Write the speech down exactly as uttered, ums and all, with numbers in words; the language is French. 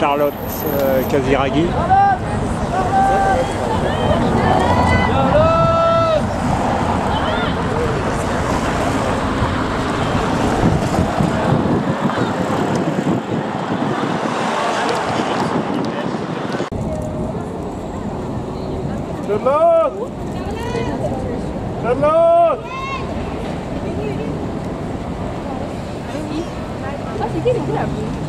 Charlotte euh, Casiraghi. Charlotte! Charlotte! Ah, c'est qui, c'est qui, là?